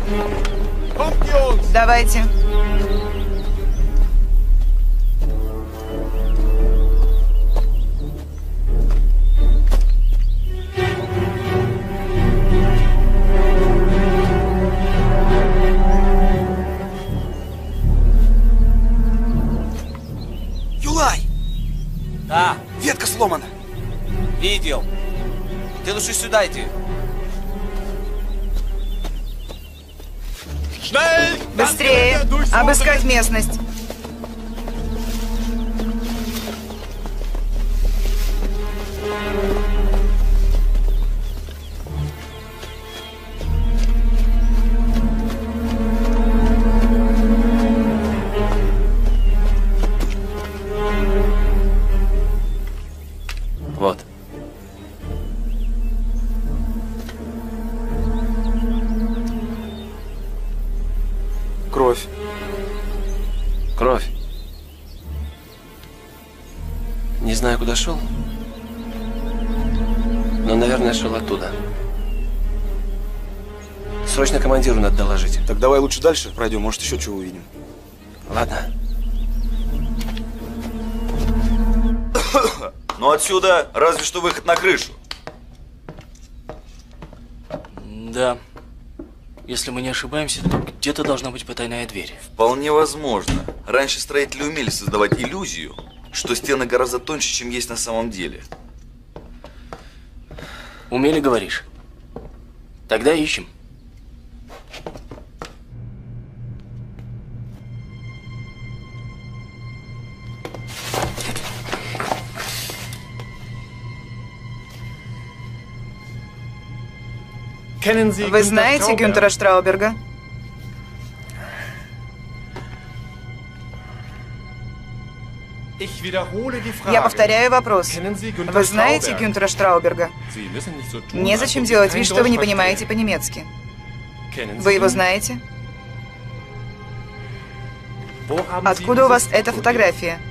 Давайте. Юлай! Да, Ветка сломана. видел. Ты лучше сюда иди. Быстрее. Обыскать местность. Вот. Кровь. Кровь. Не знаю, куда шел, но, наверное, шел оттуда. Срочно командиру надо доложить. Так давай лучше дальше пройдем, может еще чего увидим. Ладно. Но отсюда разве что выход на крышу. Да. Если мы не ошибаемся, то где-то должна быть потайная дверь. Вполне возможно. Раньше строители умели создавать иллюзию, что стены гораздо тоньше, чем есть на самом деле. Умели, говоришь? Тогда ищем. Вы знаете Гюнтера Штрауберга? Я повторяю вопрос. Вы знаете Гюнтера Штрауберга? Незачем делать вид, что вы не понимаете по-немецки. Вы его знаете? Откуда у вас эта фотография?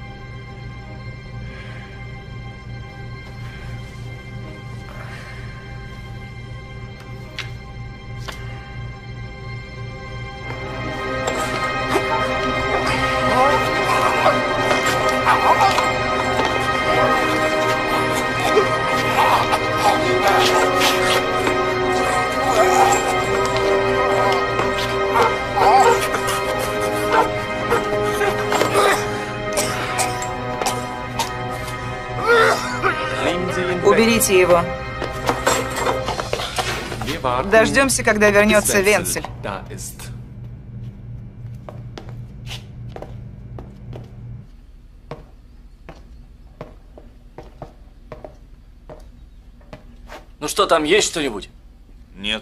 Уберите его. Дождемся, когда вернется Венцель. Ну что, там есть что-нибудь? Нет.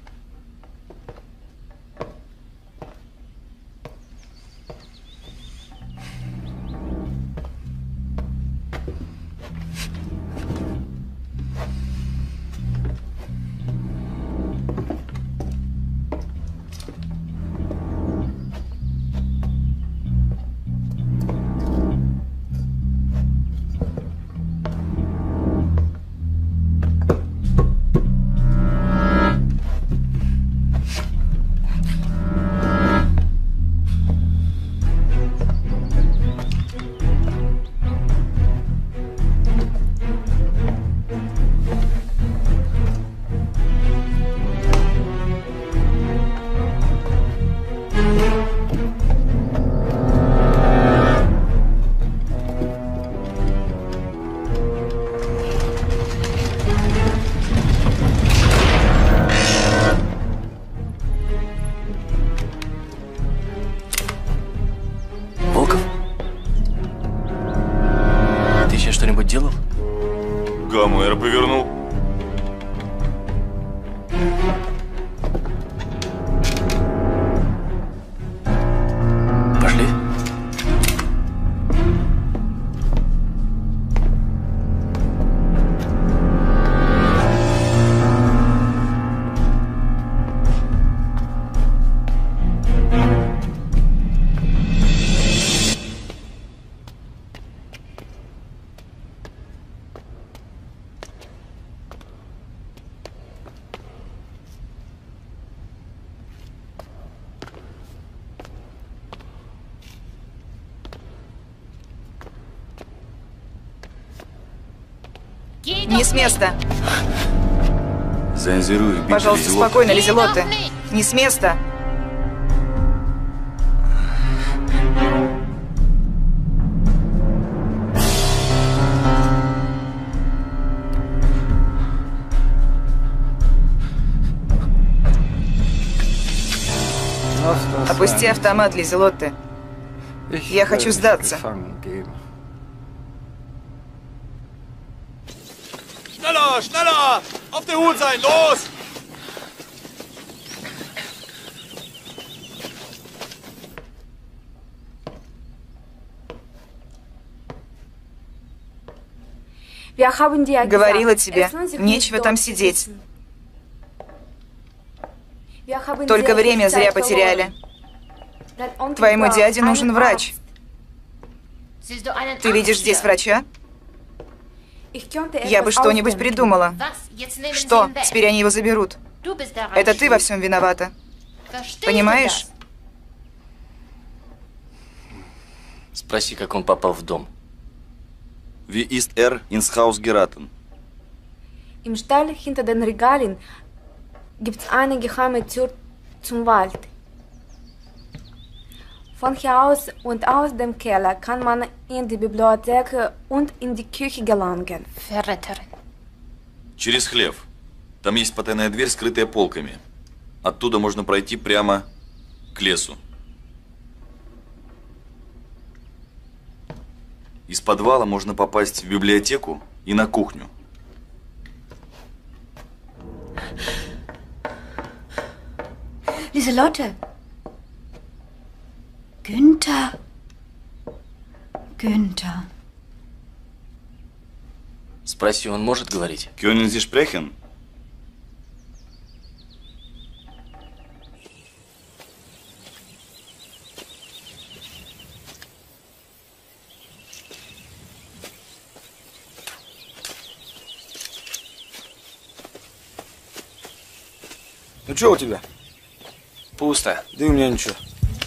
что-нибудь делал? Гомер повернул. Пошли. Не с места. Заинзируй, бить Пожалуйста, Лизелотте. спокойно, Лизелотте. Не с места. Опусти автомат, Лизелотте. Я хочу сдаться. Schneller, schneller! Auf der Hut sein, los! Говорила тебе, нечего там сидеть. Только время зря потеряли. Твоему дяде нужен врач. Ты видишь здесь врача? Я бы что-нибудь придумала. Что? Теперь они его заберут. Это ты во всем виновата. Понимаешь? Спроси, как он попал в дом. Wie ist ins Haus geraten? Im Stall hinter den Regalen gibt's eine geheime Tür zum Wald. Von hier aus und aus dem Keller kann man in die Bibliothek und in die Küche gelangen. Verräterin. Через хлев. Там есть потайная дверь, скрытая полками. Оттуда можно пройти прямо к лесу. Из подвала можно попасть в библиотеку и на кухню. Lieselotte. Günther. Günther. Спроси, он может говорить? Können Sie sprechen? Ну что у тебя? Пусто. Да и у меня ничего.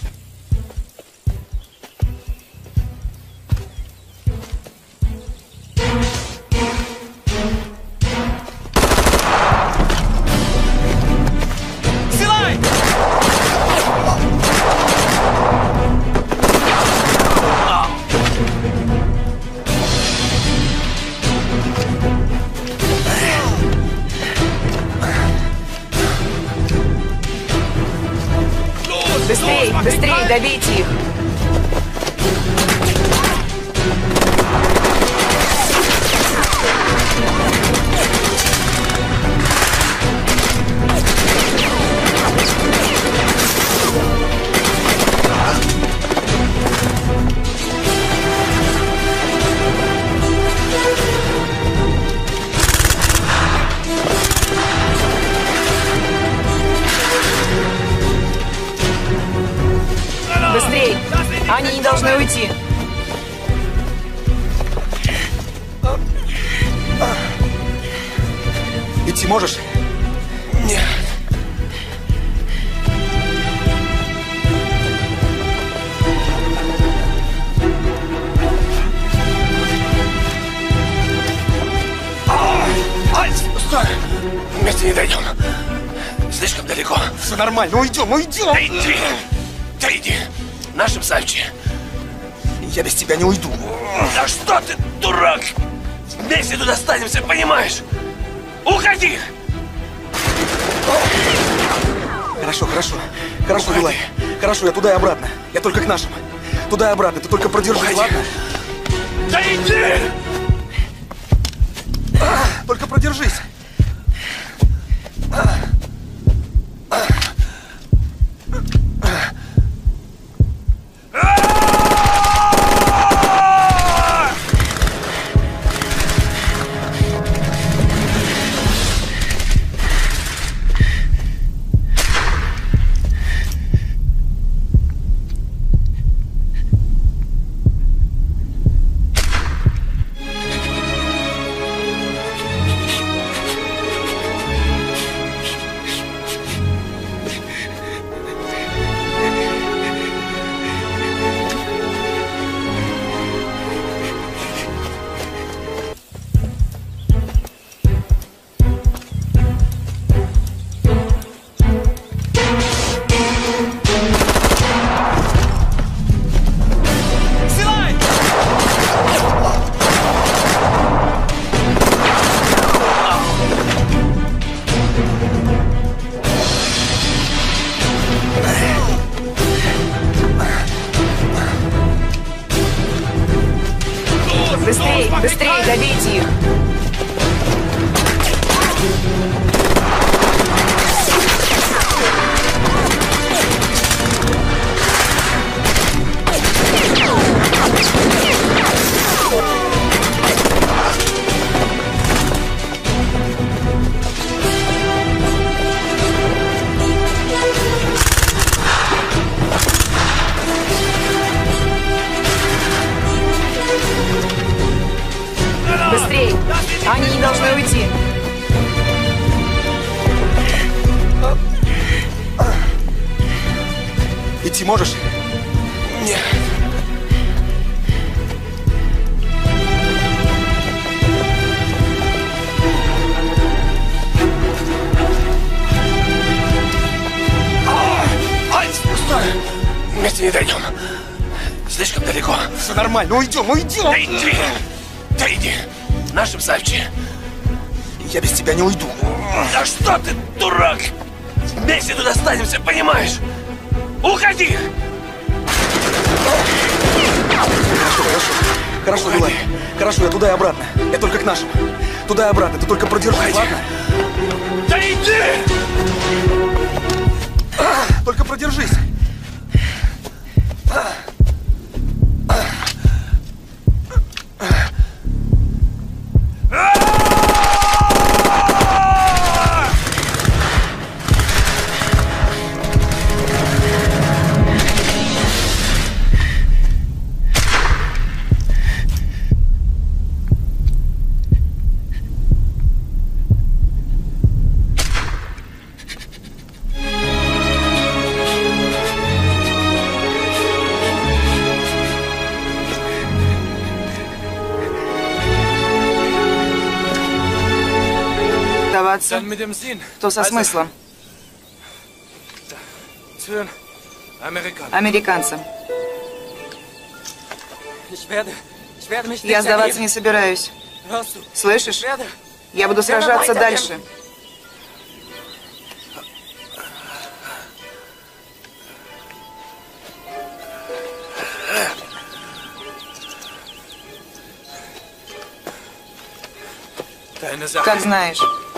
Быстрей, быстрей, добейте их. Быстрей! Они не должны уйти. Идти можешь? Нет. Стой! Вместе не дойдем. Слишком далеко. Все нормально, уйдем, уйдем! Да иди! Да иди! Нашим Савчи. Я без тебя не уйду. Да что ты, дурак! Вместе туда останемся, понимаешь? Уходи! Хорошо, хорошо. Хорошо, Юлай. Хорошо, я туда и обратно. Я только к нашим. Туда и обратно. Ты только продержись, Уходи. ладно? Да иди! Только продержись. Быстрее, добейте их! Быстрей! Они не должны уйти. Идти можешь? Нет. Стой! Вместе не дойдем. Слишком далеко. Все нормально, уйдем, уйдем! Да иди! Да иди! Нашим сообщи. Я без тебя не уйду. Да что ты, дурак! Вместе туда останемся, понимаешь? Уходи! Хорошо, Юлай. Хорошо, я туда и обратно. Я только к нашим. Туда и обратно, ты только продержись, ладно? Да иди! Только продержись. Сдаваться, то со смыслом. Американцам. Я сдаваться не собираюсь. Слышишь? Я буду сражаться дальше. Как знаешь.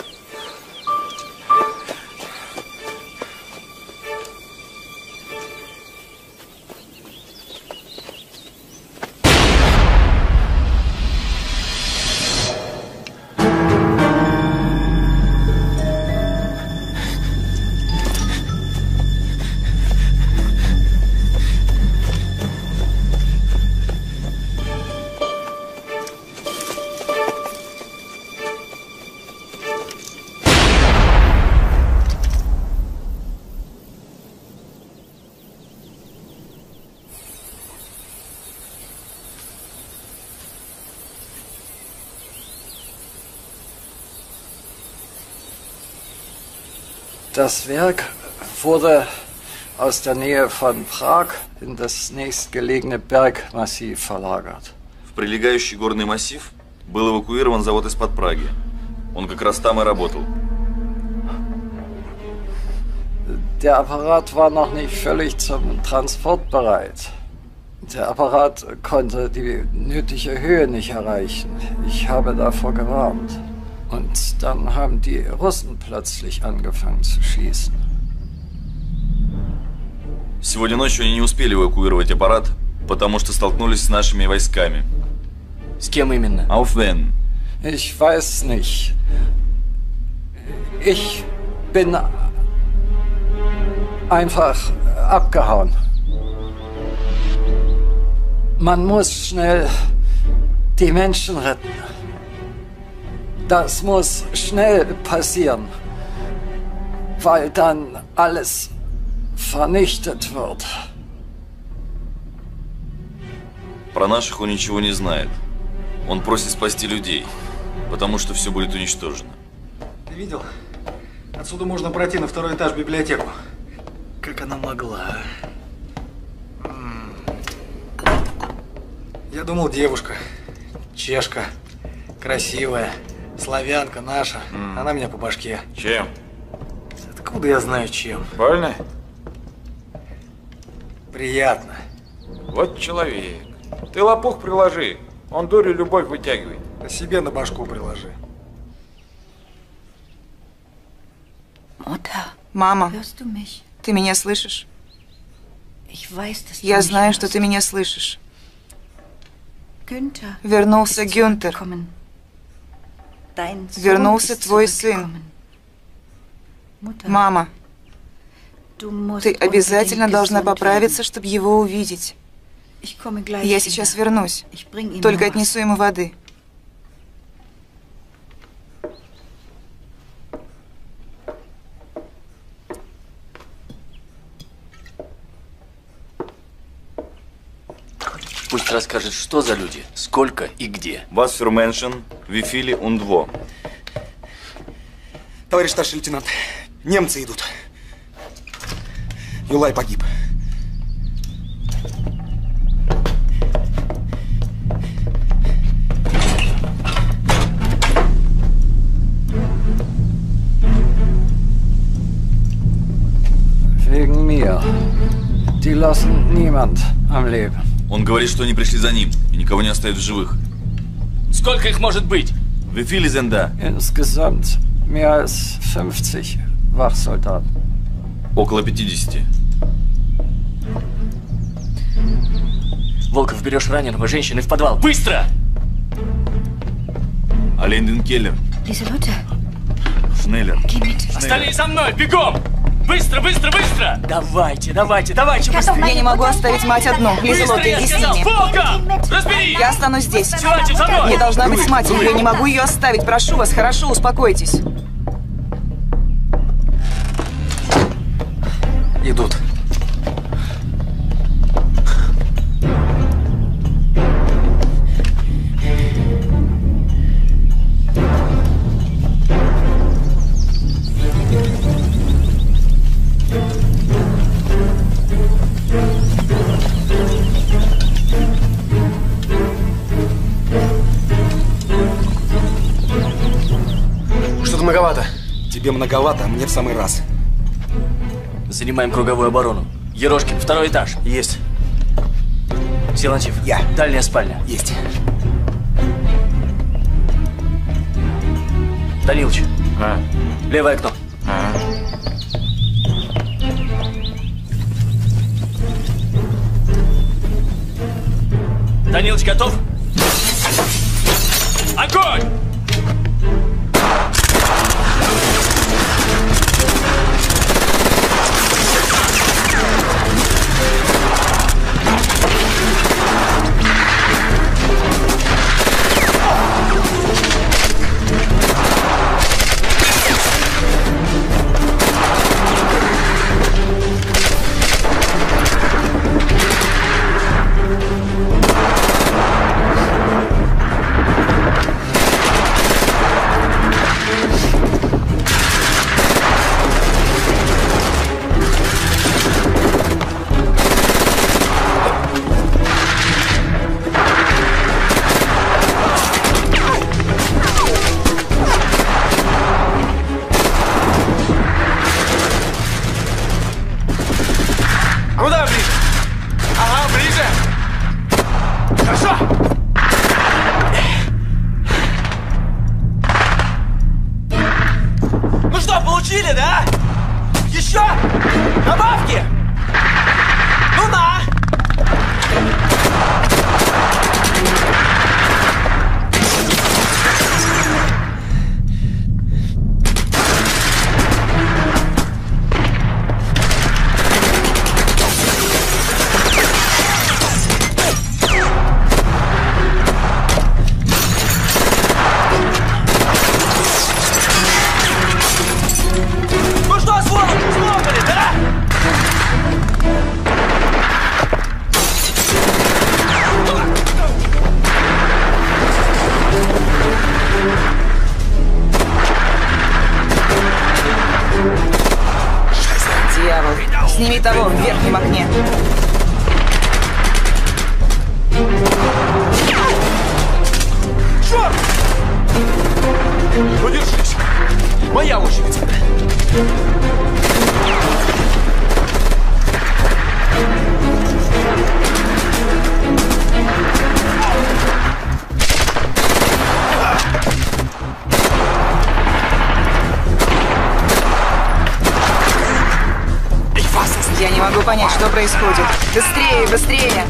Das Werk wurde aus der Nähe von Prag in das nächstgelegene Bergmassiv verlagert. В прилегающий горный массив был эвакуирован завод из-под Праги. Он как раз там и работал. Der Apparat war noch nicht völlig zum Transport bereit. Der Apparat konnte die nötige Höhe nicht erreichen. Ich habe davor gewarnt. Und dann haben die Russen plötzlich angefangen zu schießen. Сегодня ночью они не успели эвакуировать аппарат, потому что столкнулись с нашими войсками. С кем именно? Auf wen? Ich weiß nicht. Ich bin einfach abgehauen. Man muss schnell die Menschen retten. Das muss schnell passieren, weil dann alles vernichtet wird. Про наших он ничего не знает. Он просит спасти людей, потому что все будет уничтожено. Ты видел? Отсюда можно пройти на второй этаж в библиотеку. Как она могла? Я думал, девушка. Чешка. Красивая. Славянка наша. Она меня по башке. Чем? Откуда я знаю, чем? Больно? Приятно. Вот человек. Ты лопух приложи. Он дурью любовь вытягивает. Да себе на башку приложи. Мама, ты меня слышишь? Я знаю, что ты меня слышишь. Вернулся Гюнтер. Вернулся твой сын. Мама, ты обязательно должна поправиться, чтобы его увидеть. Я сейчас вернусь. Только отнесу ему воды. Пусть расскажет, что за люди, сколько и где. Was für Menschen, wie viele und wo. Товарищ старший лейтенант, немцы идут. Юлай погиб. Wegen mir. Die lassen niemand am Leben. Он говорит, что они пришли за ним и никого не оставят в живых. Сколько их может быть? Wie viele sind da? Insgesamt mehr als 50 Wachsoldaten. Около 50. Волков, берешь раненого, женщины в подвал. Быстро! Allein den Keller. Schneller. Остальные за мной, бегом! Быстро, быстро, быстро! Давайте, давайте, давайте, быстрее! Я не могу оставить мать одну. Лизелота, иди с ними. Волков! Разбери! Я останусь здесь. Давайте за мной! Я должна быть с матерью. Я не могу ее оставить. Прошу вас, хорошо, успокойтесь. Идут. Что-то многовато. Тебе многовато, а мне в самый раз. Занимаем круговую оборону. Ерошкин, второй этаж. Есть. Силантьев. Я. Дальняя спальня. Есть. Данилыч. Левое окно. Данилыч, готов? Огонь! Получили, да? Еще? Добавки? Ну на! Сними того в верхнем окне. Черт! Ну держись. Моя очередь. могу понять, что происходит. Быстрее, быстрее!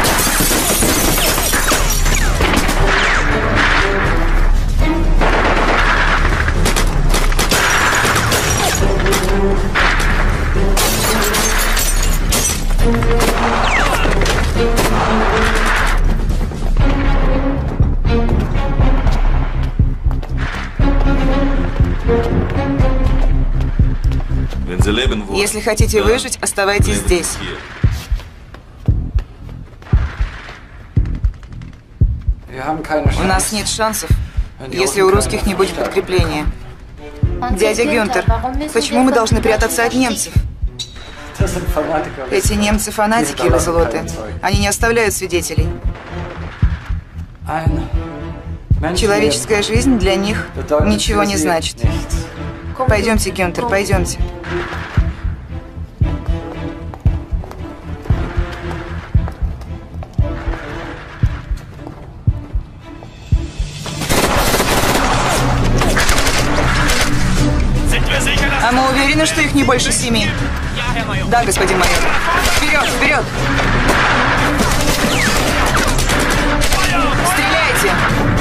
Если хотите выжить, оставайтесь здесь. У нас нет шансов, если у русских не будет подкрепления. Дядя Гюнтер, почему мы должны прятаться от немцев? Эти немцы фанатики, Лизелоте. Они не оставляют свидетелей. Человеческая жизнь для них ничего не значит. Пойдемте, Гюнтер, пойдемте. А мы уверены, что их не больше 7? Да, господин майор. Вперед, вперед! Стреляйте!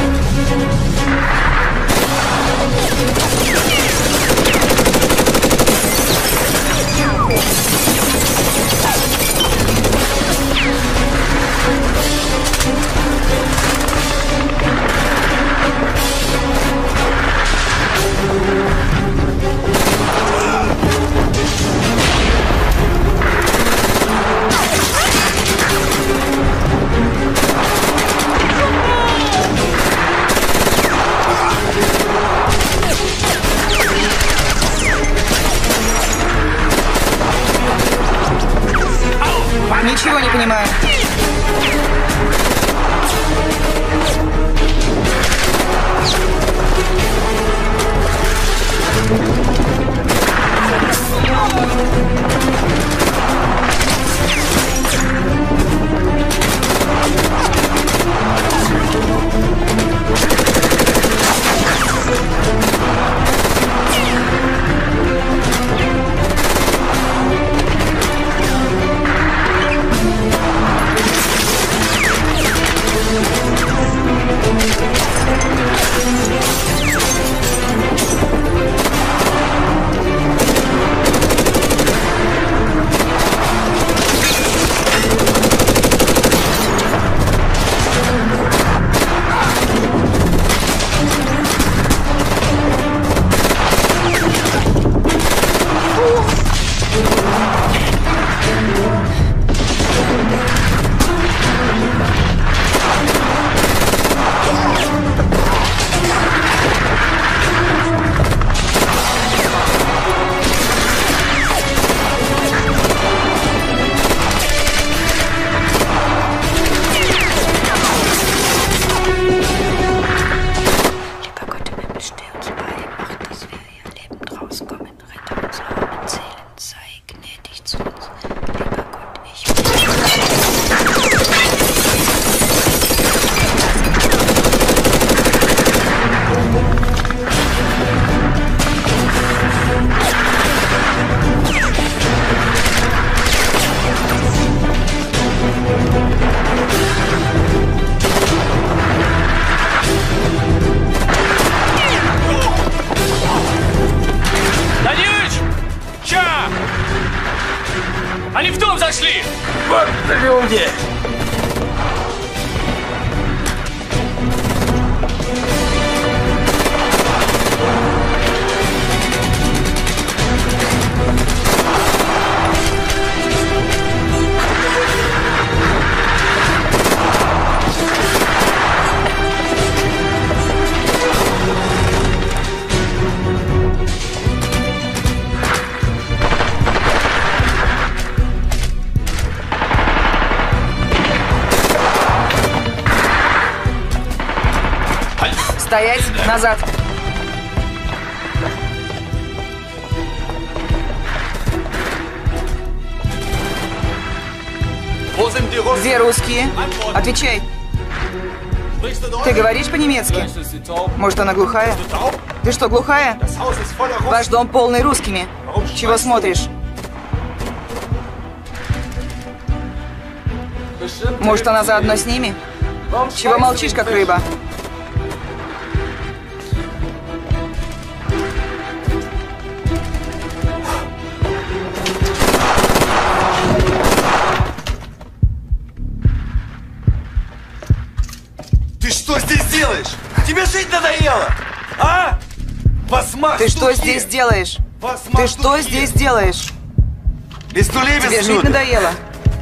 Ничего не понимаю. Они в дом зашли! Вот люди! Стоять! Назад! Где русские? Отвечай! Ты говоришь по-немецки? Может, она глухая? Ты что, глухая? Ваш дом полный русскими. Чего смотришь? Может, она заодно с ними? Чего молчишь, как рыба? Ты что здесь делаешь? Тебе жить надоело? А? Ты что здесь делаешь? Ты что здесь делаешь? Без нулей, без Тебе жить минуты. надоело?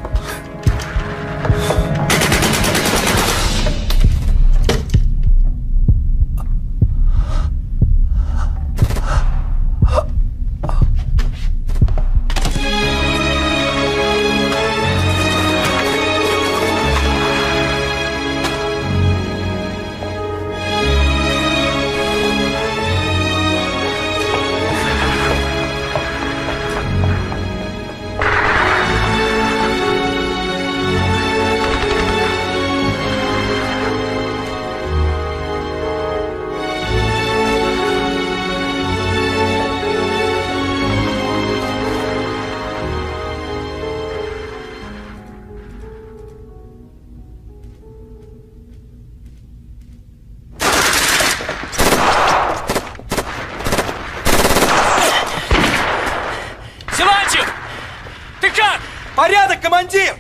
Силантьев! Ты как? Порядок, командир!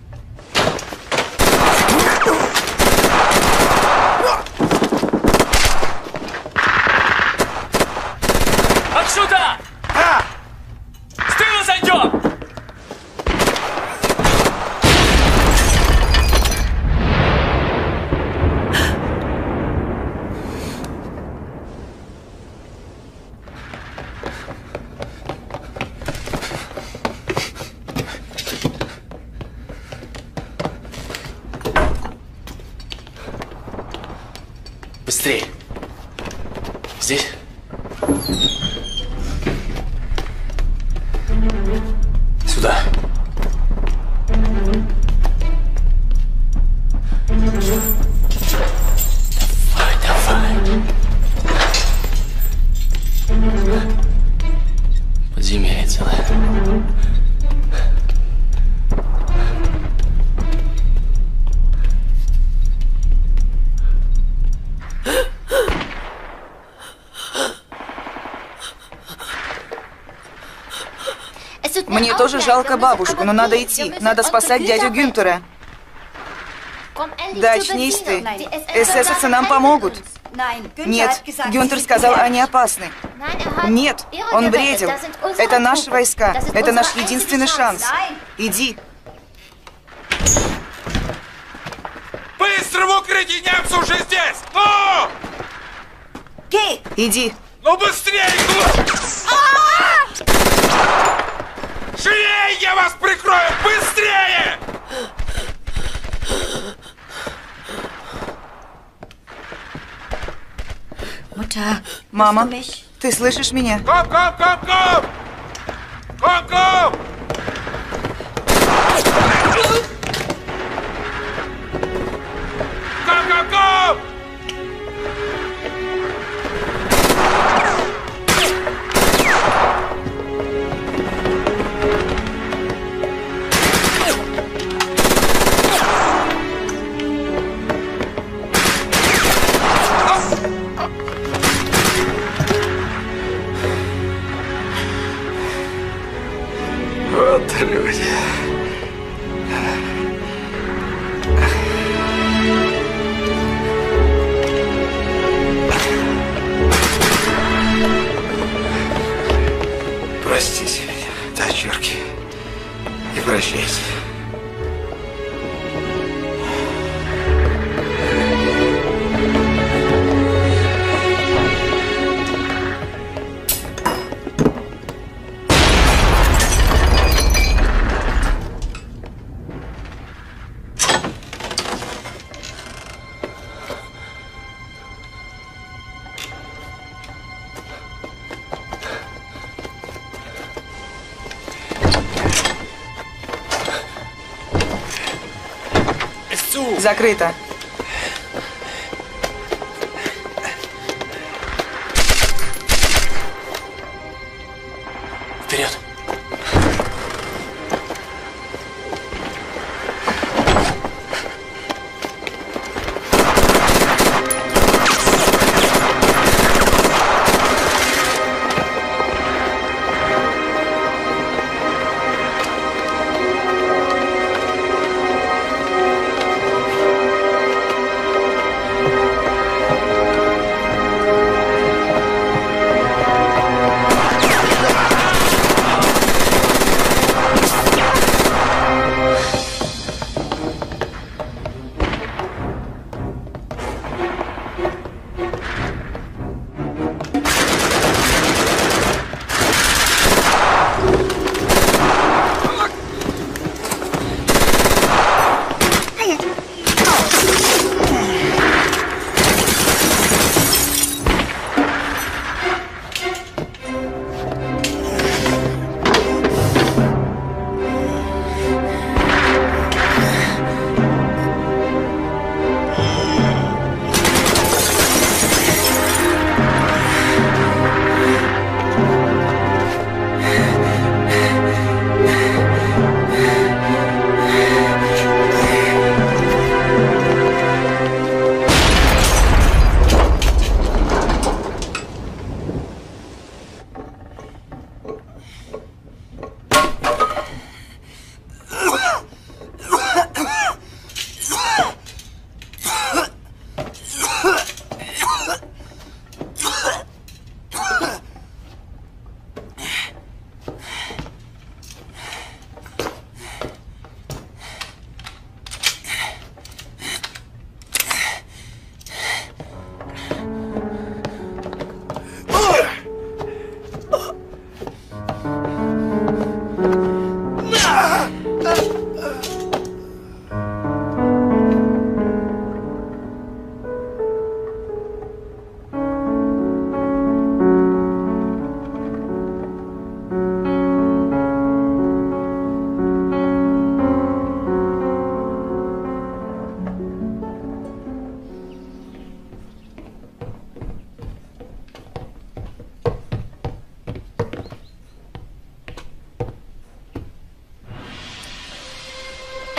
Отсюда! С тыла зайдем! Быстрее. Здесь? Сюда. Давай, давай. Подземелье целое. Мне тоже жалко бабушку, но надо идти. Надо спасать дядю Гюнтера. Да, очнись ты. Эсэсовцы нам помогут. Нет, Гюнтер сказал, они опасны. Нет, он бредил. Это наши войска. Это наш единственный шанс. Иди. Быстро в укрытие, немцы уже здесь! Ну! Иди. Ну быстрее! Живее, я вас прикрою! Быстрее! Мама, ты слышишь меня? Ком, ком, ком, ком! Ком, ком! Ком, ком, ком! Вот люди. Простите меня, дочурки. И прощайте. Закрыто. Вперед.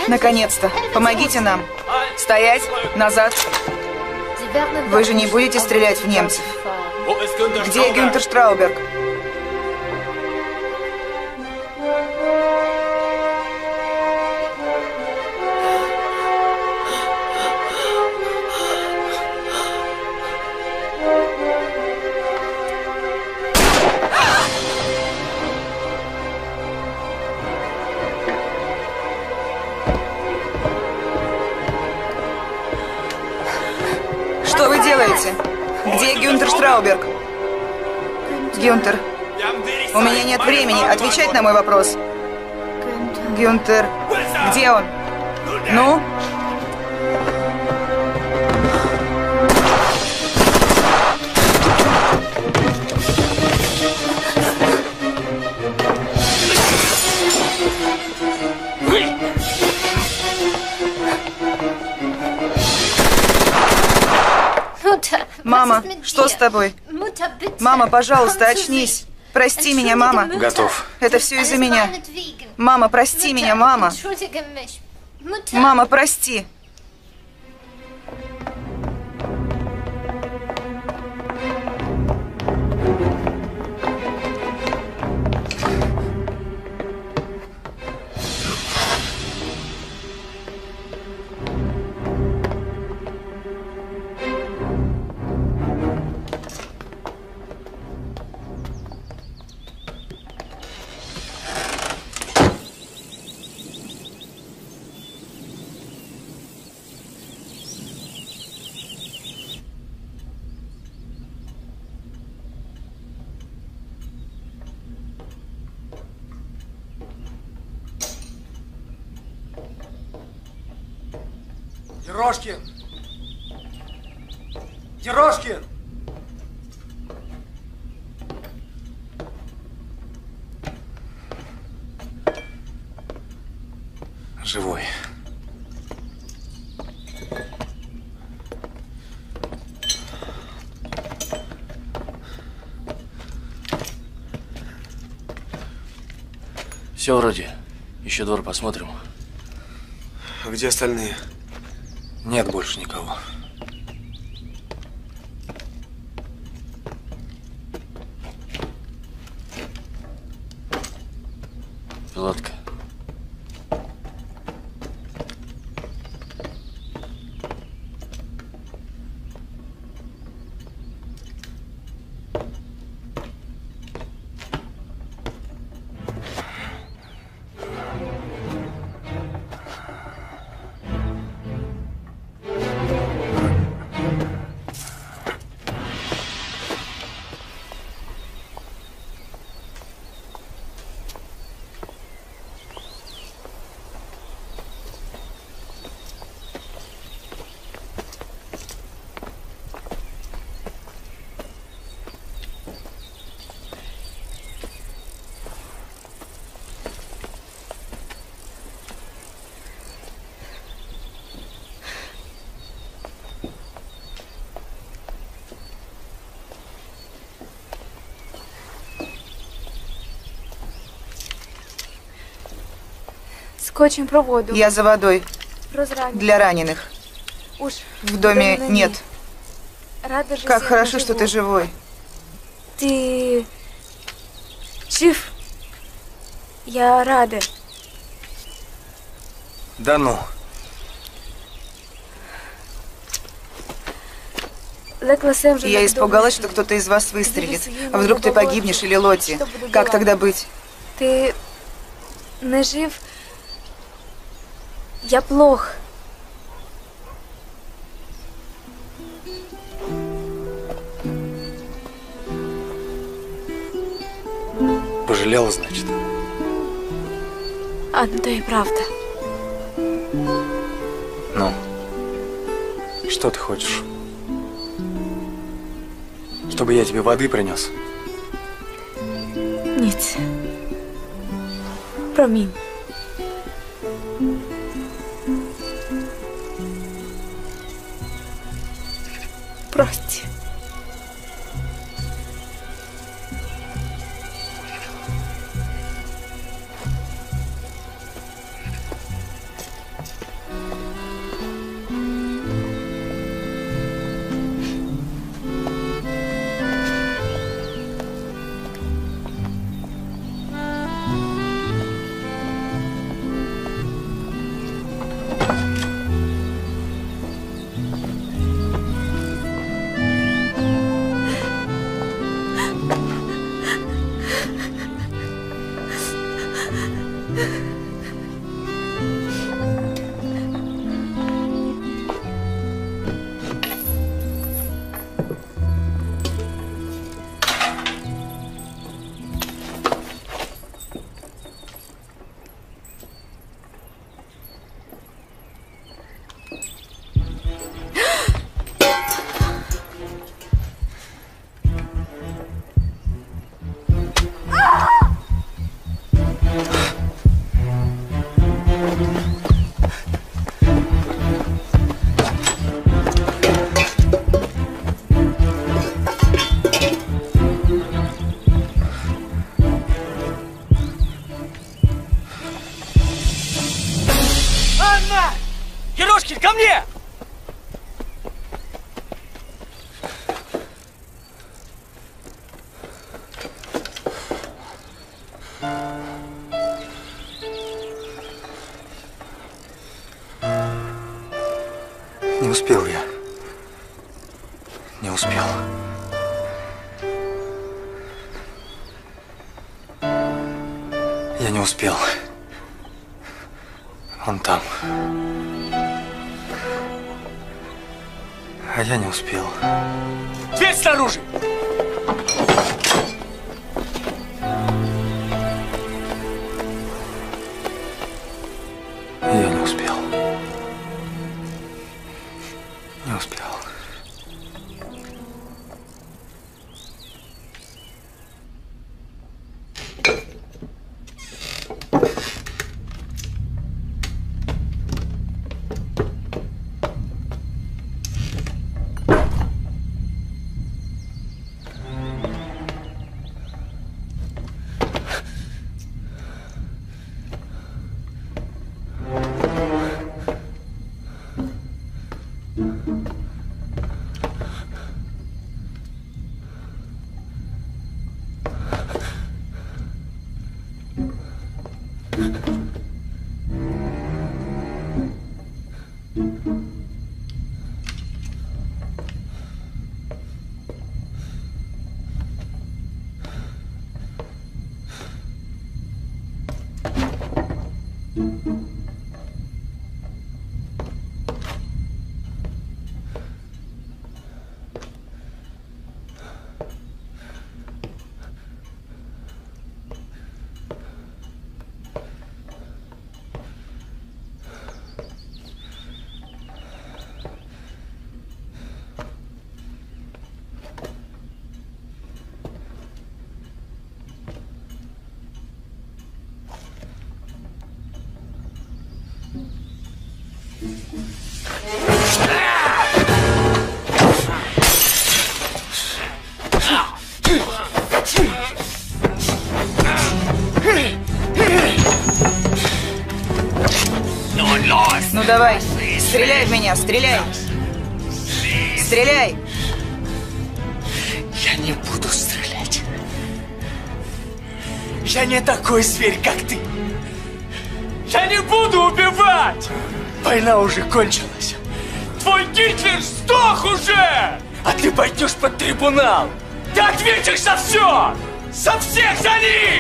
Наконец-то. Помогите нам. Стоять. Назад. Вы же не будете стрелять в немцев. Где Гюнтер Штрауберг? Что вы делаете? Где Гюнтер Штрауберг? Гюнтер, у меня нет времени отвечать на мой вопрос. Гюнтер, где он? Ну? Мама, что с тобой? Мама, пожалуйста, очнись. Прости меня, мама. Готов. Это все из-за меня. Мама, прости меня, мама. Мама, прости. Ерошкин! Ерошкин! Живой. Все вроде. Еще двор посмотрим. А где остальные? Нет больше никого. Пилотка. Скотчем про воду. Я за водой. Для раненых. В доме нет. Как хорошо, что ты живой. Ты жив? Я рада. Да ну. Я испугалась, что кто-то из вас выстрелит. А вдруг ты погибнешь или Лотти? Как тогда быть? Ты не жив? Я плох. Пожалела, значит? А, ну да и правда. Ну, что ты хочешь? Чтобы я тебе воды принес? Нет. Промин. Прости. Левкин, ко мне! Не успел я. Не успел. Я не успел. Он там. А я не успел. Дверь снаружи! Я не успел. Не успел. Ну давай, стреляй в меня, стреляй! Стреляй! Я не буду стрелять. Я не такой зверь, как ты. Я не буду убивать! Война уже кончилась. Твой Гитлер сдох уже! А ты пойдешь под трибунал. Ты ответишь за все! За всех за них!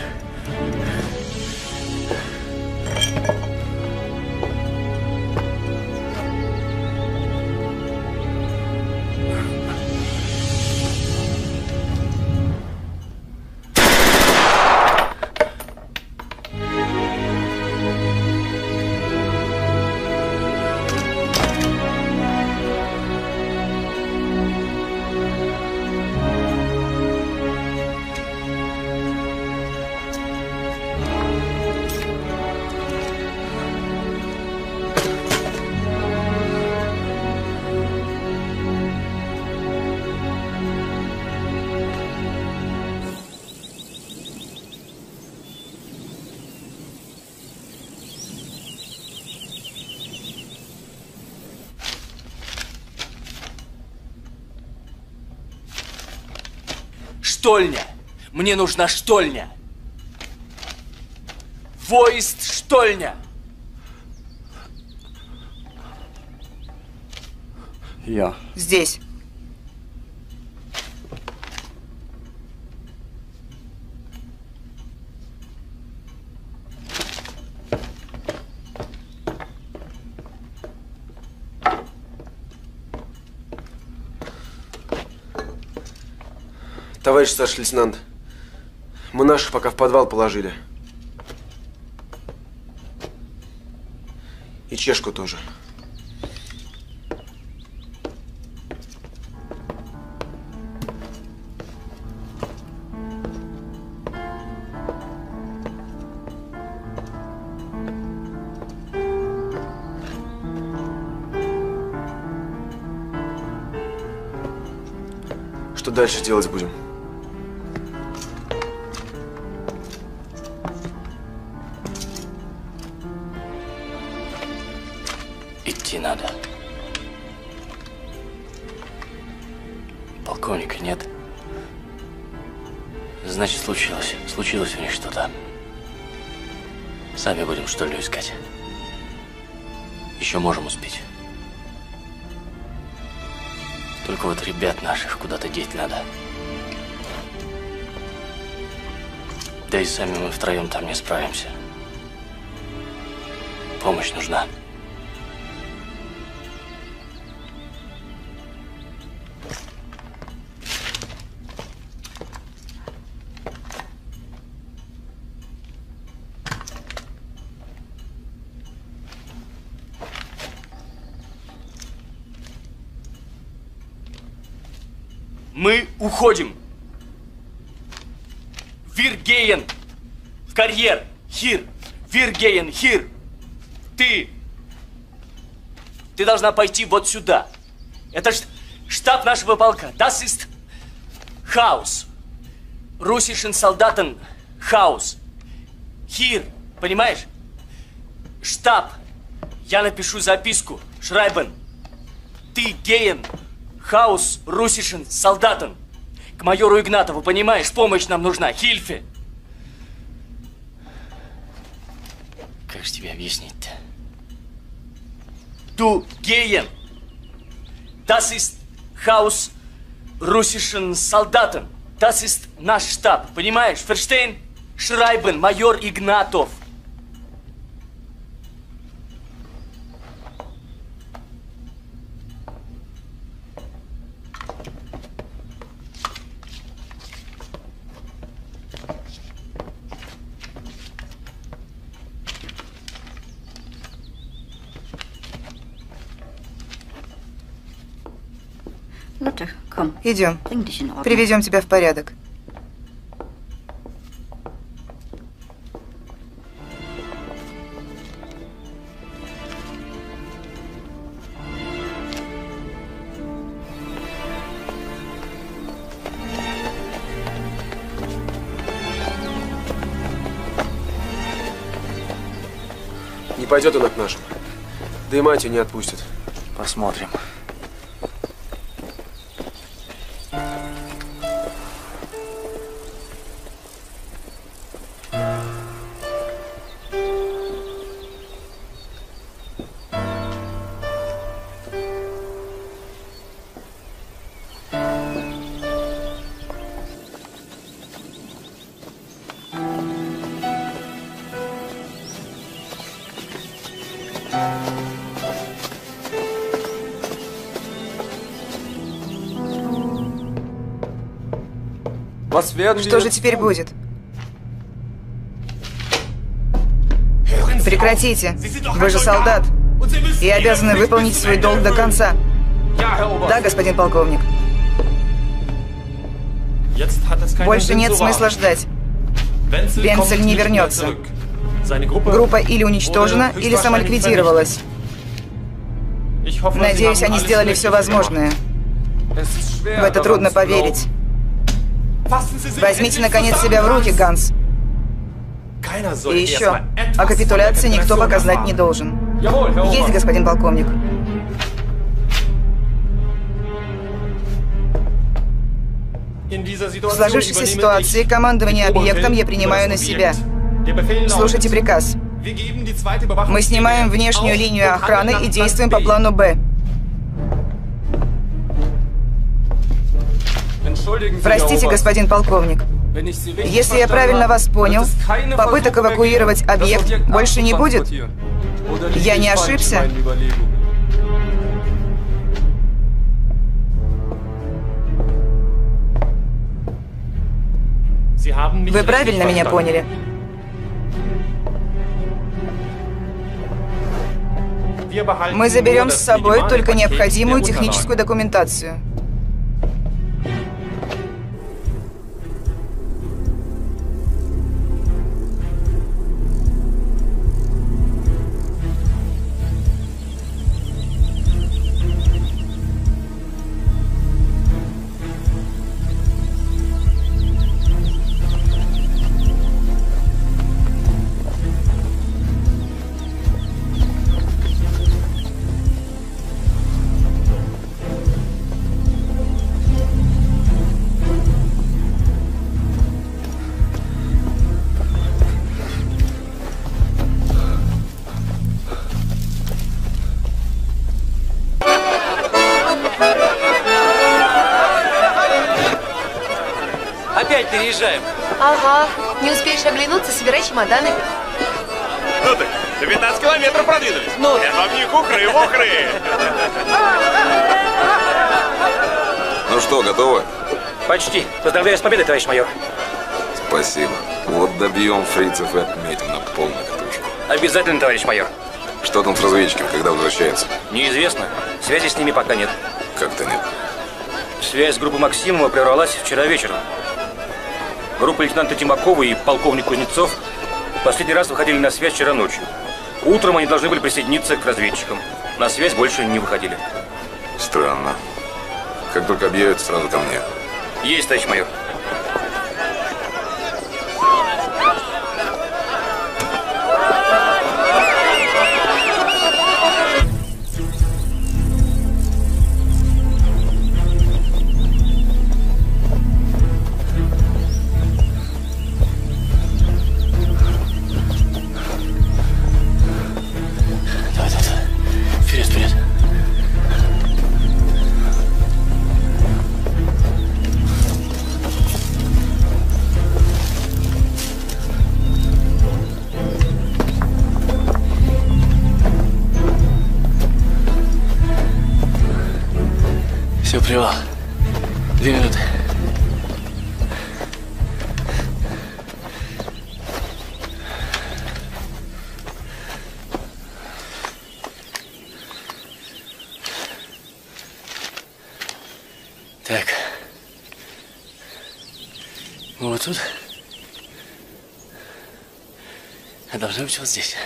Штольня! Мне нужна штольня! Wo ist штольня? Hier. Здесь. Товарищ старший лейтенант, мы наших пока в подвал положили. И чешку тоже. Что дальше делать будем? идти надо. Полковника нет. Значит, случилось. Случилось у них что-то. Сами будем, что ли, искать. Еще можем успеть. Только вот ребят наших куда-то деть надо. Да и сами мы втроем там не справимся. Помощь нужна. Мы уходим. Wir gehen в карьер. Hier. Wir gehen hier. Ты должна пойти вот сюда. Это штаб нашего полка. Das ist Haus. Russischen Soldaten Haus. Hier. Понимаешь? Штаб. Я напишу записку. Schreiben. Ты gehen. Haus Russischen Soldaten. К майору Игнатову, понимаешь? Помощь нам нужна. Hilfe. Как же тебе объяснить-то? Du gehen. Das ist Haus Russischen Soldaten. Das ist наш штаб. Понимаешь? Verstehen? Schreiben. Майор Игнатов. Идем. Приведем тебя в порядок. Не пойдет она к нашим. Да и мать ее не отпустит. Посмотрим. Что же теперь будет? Прекратите. Вы же солдат. И обязаны выполнить свой долг до конца. Да, господин полковник. Больше нет смысла ждать. Венцель не вернется. Группа или уничтожена, или самоликвидировалась. Надеюсь, они сделали все возможное. В это трудно поверить. Возьмите, наконец, себя в руки, Ганс. И еще, о капитуляции никто пока знать не должен. Есть, господин полковник. В сложившейся ситуации командование объектом я принимаю на себя. Слушайте приказ. Мы снимаем внешнюю линию охраны и действуем по плану «Б». Простите, господин полковник. Если я правильно вас понял, попыток эвакуировать объект больше не будет? Я не ошибся? Вы правильно меня поняли? Мы заберем с собой только необходимую техническую документацию. опять переезжаем. Ага. Не успеешь оглянуться, собирай чемоданы. Ну ты, до 15 километров продвинулись. Ну, это вам не кухры-мухры. Ну что, готовы? Почти. Поздравляю с победой, товарищ майор. Спасибо. Вот добьем фрицев и отметим на полную катушку. Обязательно, товарищ майор. Что там с разведчиками, когда возвращаются? Неизвестно. Связи с ними пока нет. Как-то нет. Связь с группой Максимова прервалась вчера вечером. Группа лейтенанта Тимакова и полковник Кузнецов последний раз выходили на связь вчера ночью. Утром они должны были присоединиться к разведчикам. На связь больше не выходили. Странно. Как только объявят, сразу ко мне. Есть, товарищ майор. Привал. 2 минуты. Так. Мы вот тут. А должны быть вот здесь.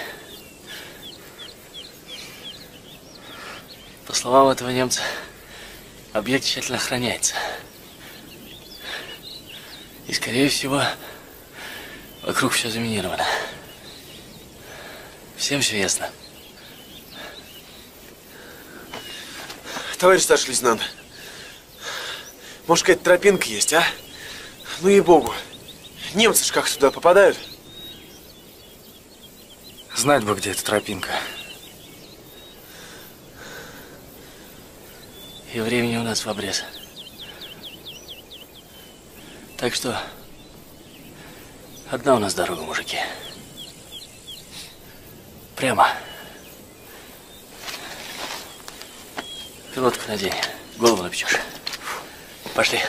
По словам этого немца, объект тщательно охраняется. И, скорее всего, вокруг все заминировано. Всем все ясно. Товарищ старший лейтенант, может, какая-то тропинка есть, а? Ну, ей-богу. Немцы ж как сюда попадают? Знать бы, где эта тропинка. И времени у нас в обрез. Так что одна у нас дорога, мужики. Прямо. Пилотку надень, голову напечешь. Пошли.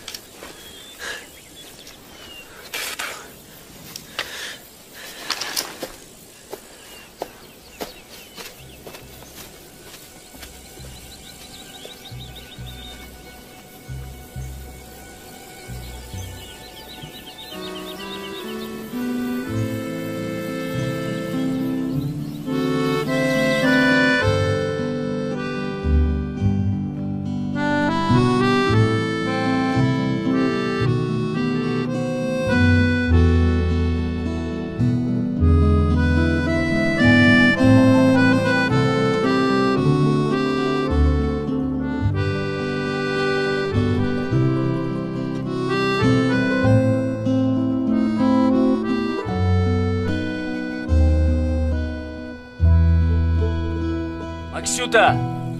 Максюта!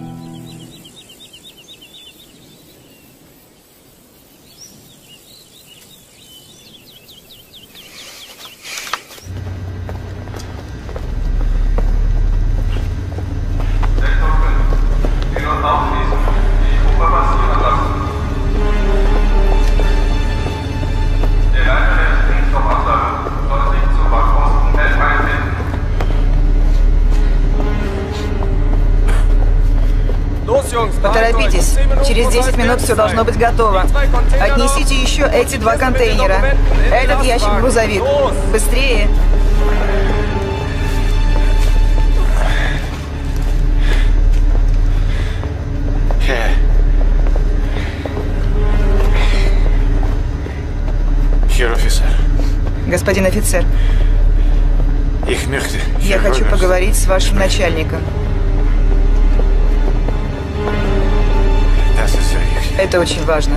Поторопитесь. Через 10 минут все должно быть готово. Отнесите еще эти 2 контейнера. Этот ящик в грузовик. Быстрее. Господин офицер, я хочу поговорить с вашим начальником. Это очень важно.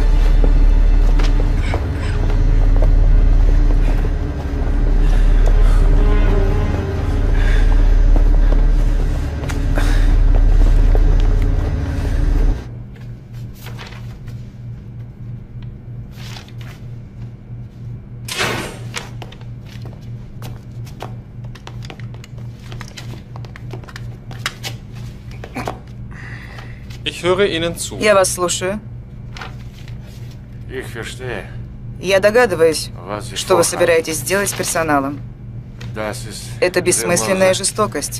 Я вас слушаю. Я догадываюсь, что вы собираетесь сделать с персоналом. Это бессмысленная жестокость.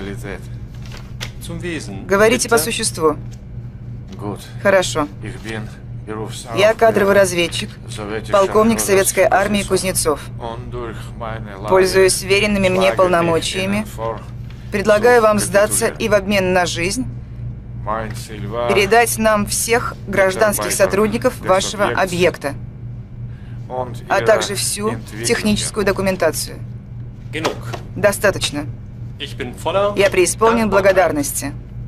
Говорите по существу. Хорошо. Я кадровый разведчик, полковник советской армии Кузнецов. Пользуясь веренными мне полномочиями, предлагаю вам сдаться и в обмен на жизнь передать нам всех гражданских сотрудников вашего объекта, а также всю техническую документацию. Достаточно. Я преисполнен благодарности.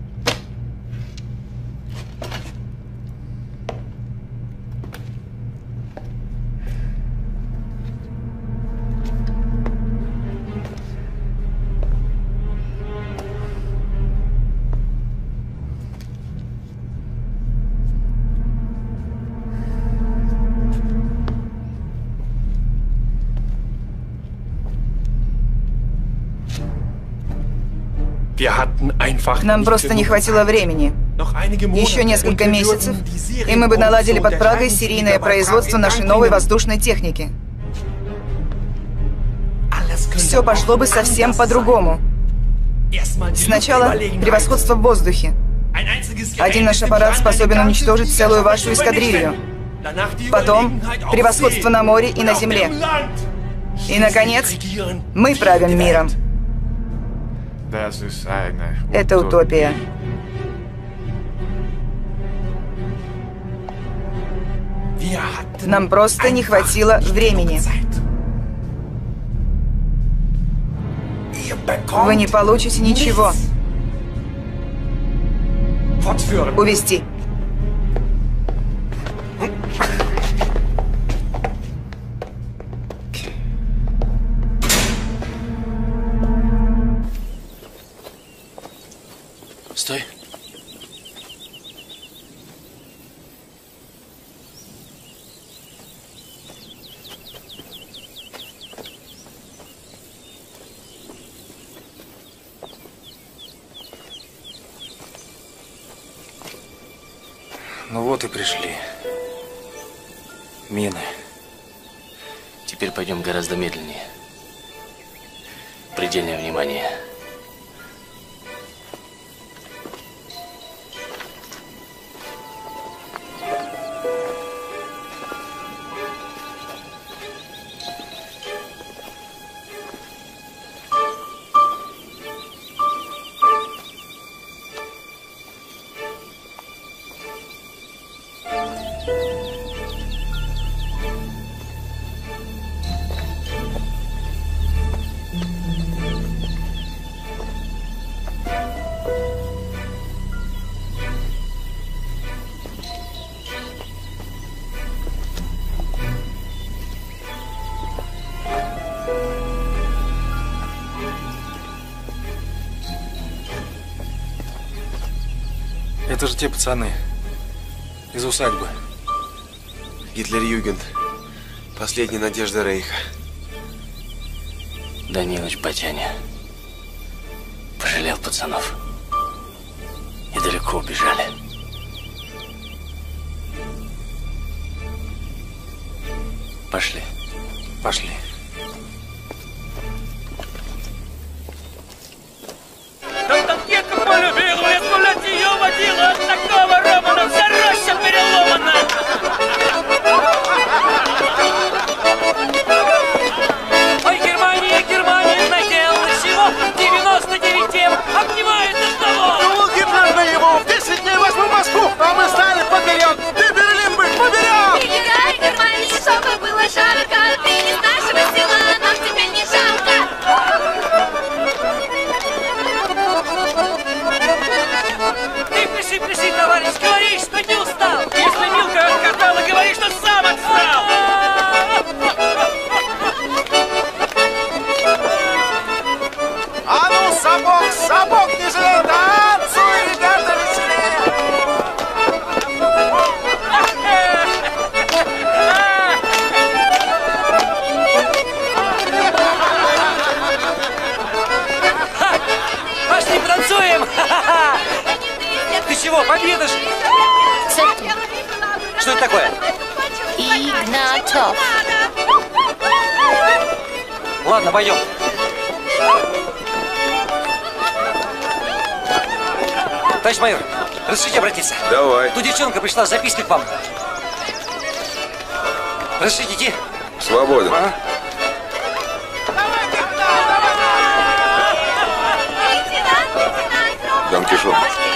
Нам просто не хватило времени. Еще несколько месяцев, и мы бы наладили под Прагой серийное производство нашей новой воздушной техники. Все пошло бы совсем по-другому. Сначала превосходство в воздухе. Один наш аппарат способен уничтожить целую вашу эскадрилью. Потом превосходство на море и на земле. И, наконец, мы правим миром. Это утопия. Нам просто не хватило времени. Вы не получите ничего. Увести. Стой. Ну вот и пришли. Мины. Теперь пойдем гораздо медленнее. Предельное внимание. Это же те пацаны из усадьбы. Гитлер-Югенд. Последняя надежда Рейха. Данилыч Батяня пожалел пацанов и далеко убежали. Пошли. Пошли. От такого Романа вся роща переломана! Ой, Германия, Германия, наделала всего 99 тем, обнимает одного! Ну, Гитлер на его, в 10 дней возьму Москву, а мы стали поперед! Ты, Берлин, быть поперед! Фигурай, Германия, чтобы было жарко, ты не с нашего села, нам тебя не жалко! Ничего, победа же! Что это такое? Игнатов. Ладно, пойдем. Товарищ майор, разрешите обратиться? Давай. Тут девчонка пришла с запиской к вам. Разрешите идти? Свободен. Ага. Дон Кишот.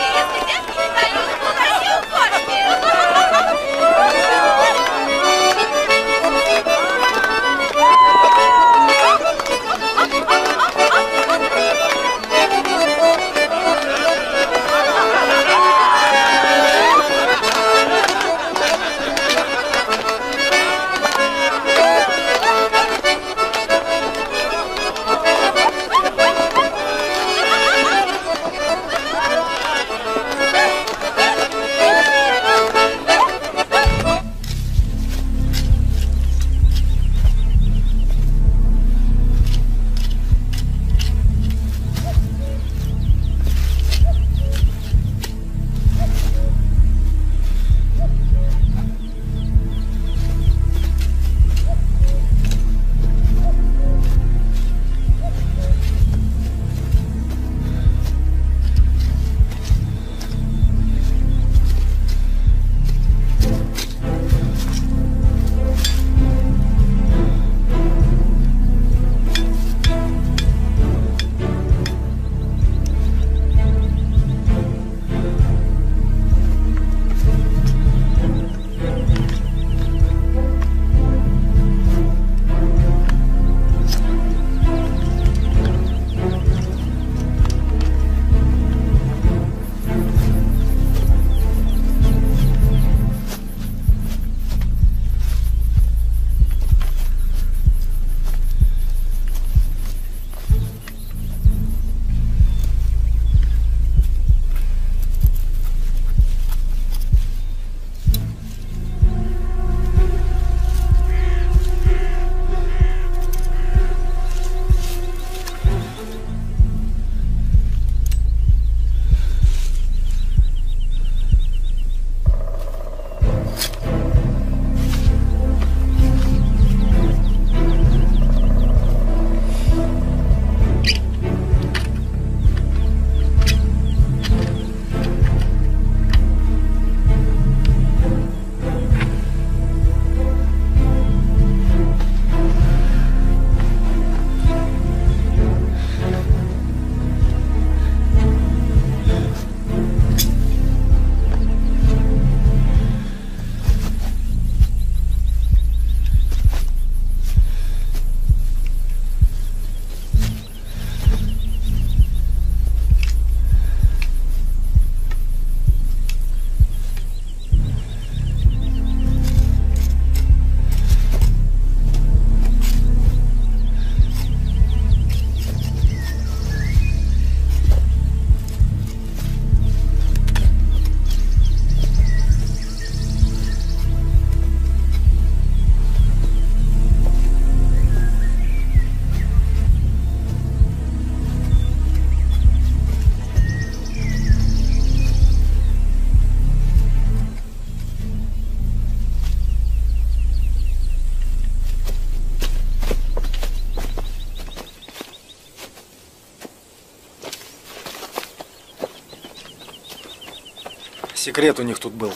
Секрет у них тут был.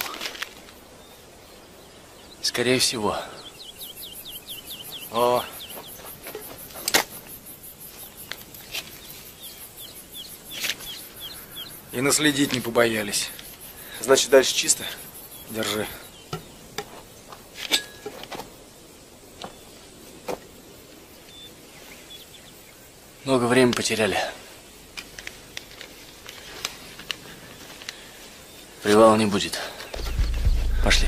Скорее всего. О. И наследить не побоялись. Значит, дальше чисто? Держи. Много времени потеряли. Привала не будет. Пошли.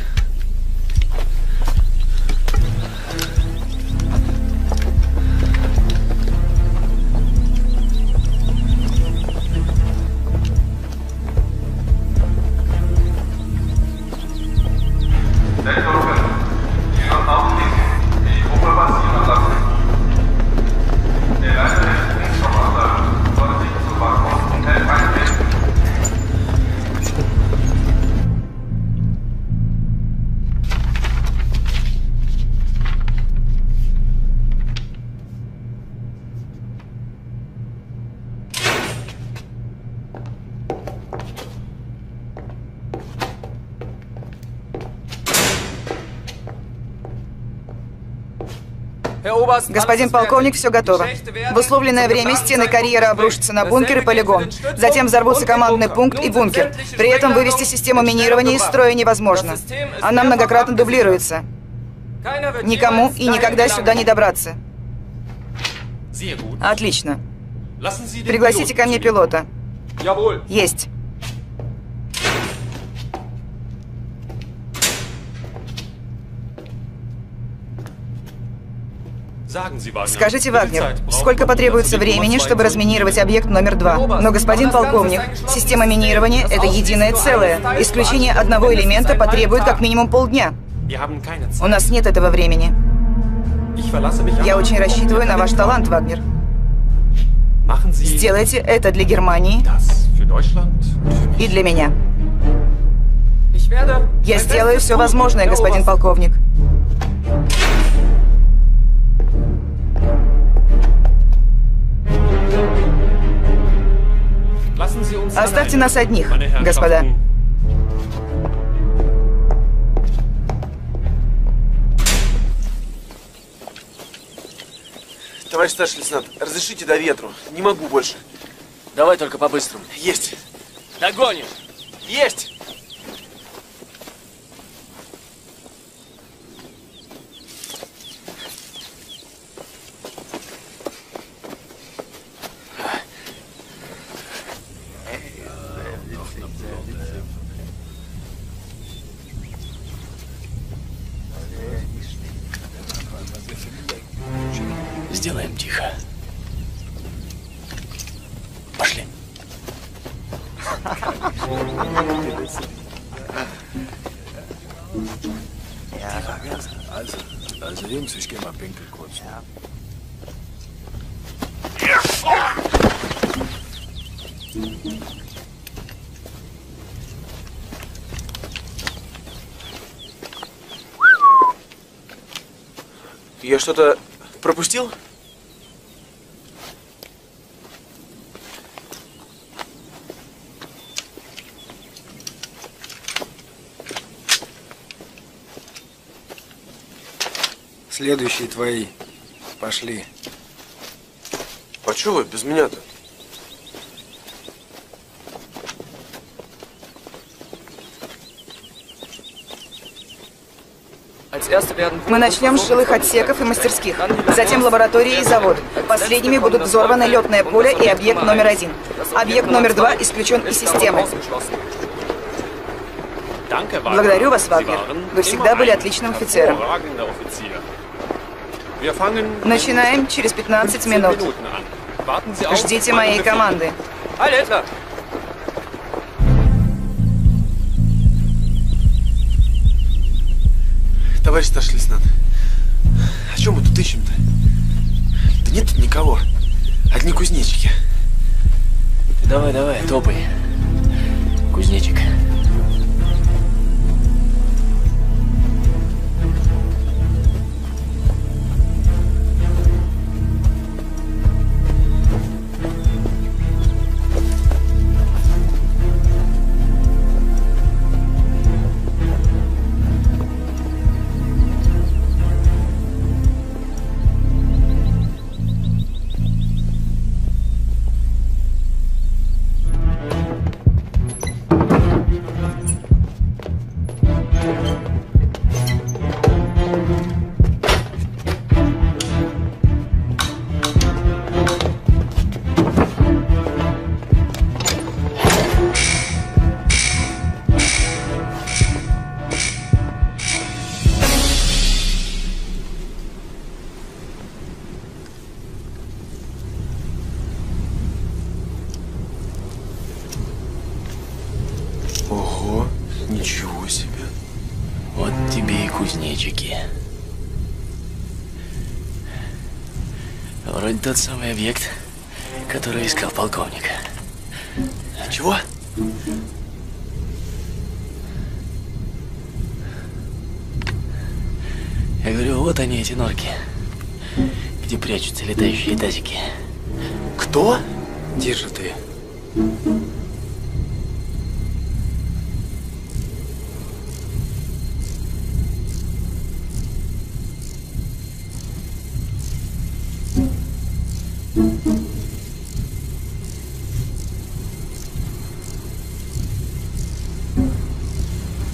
Господин полковник, все готово. В условленное время стены карьера обрушатся на бункер и полигон. Затем взорвутся командный пункт и бункер. При этом вывести систему минирования из строя невозможно. Она многократно дублируется. Никому и никогда сюда не добраться. Отлично. Пригласите ко мне пилота. Есть. Скажите, Вагнер, сколько потребуется времени, чтобы разминировать объект номер 2? Но, господин полковник, система минирования — это единое целое. Исключение одного элемента потребует как минимум полдня. У нас нет этого времени. Я очень рассчитываю на ваш талант, Вагнер. Сделайте это для Германии и для меня. Я сделаю все возможное, господин полковник. Оставьте нас одних, господа. Товарищ старший лейтенант, разрешите до ветру. Не могу больше. Давай только по-быстрому. Есть. Догоним. Есть. Сделаем тихо. Пошли. Also Jungs, ich geh mal pinkeln kurz. Я что-то пропустил? Следующие твои. Пошли. А чё вы без меня-то? Мы начнем с жилых отсеков и мастерских, затем лаборатории и завод. Последними будут взорваны летное поле и объект номер 1. Объект номер 2 исключен из системы. Благодарю вас, Вагнер. Вы всегда были отличным офицером. Начинаем через 15 минут. Ждите моей команды. Товарищ старший лейтенант, о чем мы тут ищем-то? Да нет тут никого. Одни кузнечики. Давай, давай, топай. Кузнечик. Ого, ничего себе. Вот тебе и кузнечики. Вроде тот самый объект, который искал полковник. Чего? Я говорю, вот они, эти норки, где прячутся летающие тазики. Кто? Тише ты.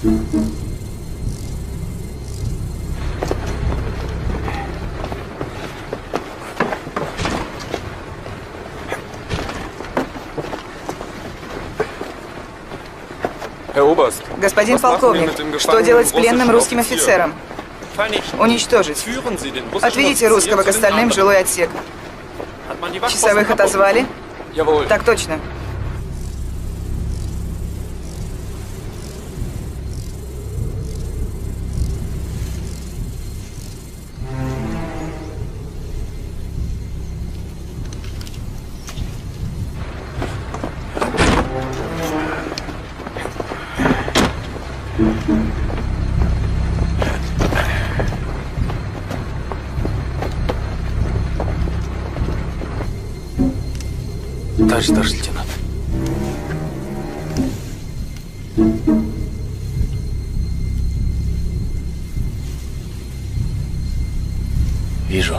Господин полковник, что делать с пленным русским офицером? Уничтожить. Отведите русского к остальным в жилой отсек. Часовых отозвали? Так точно. Товарищ старший лейтенант. Вижу.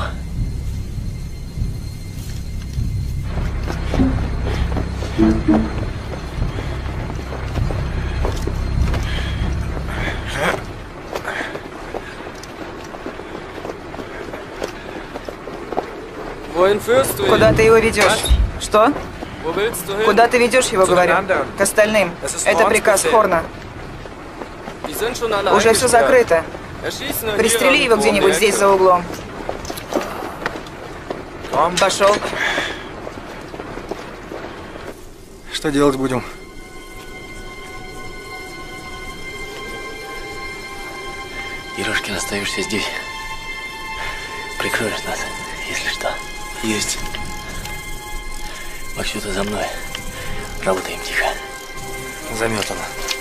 Куда ты его ведешь? Что? Куда ты ведешь его, говорю? К остальным. Это приказ Хорна. Уже все закрыто. Пристрели его где-нибудь здесь за углом. Пошел. Что делать будем? Ерошкин, остаешься здесь. Прикроешь нас, если что. Есть. Максюта, за мной. Работаем тихо. Заметано.